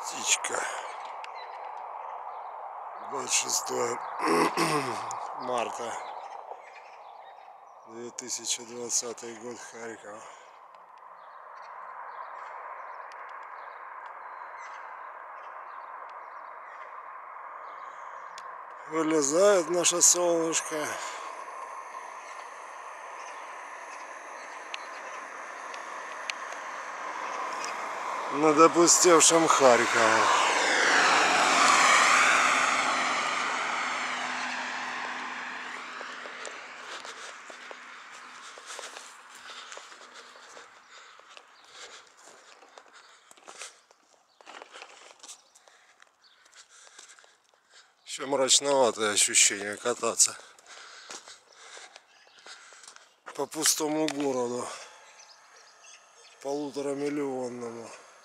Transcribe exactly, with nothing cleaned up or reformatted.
птичка. двадцать шестое марта две тысячи двадцатый год, Харьков. Вылезает наше солнышко. Над опустевшим Харьковом. Еще мрачноватое ощущение кататься по пустому городу, полуторамиллионному.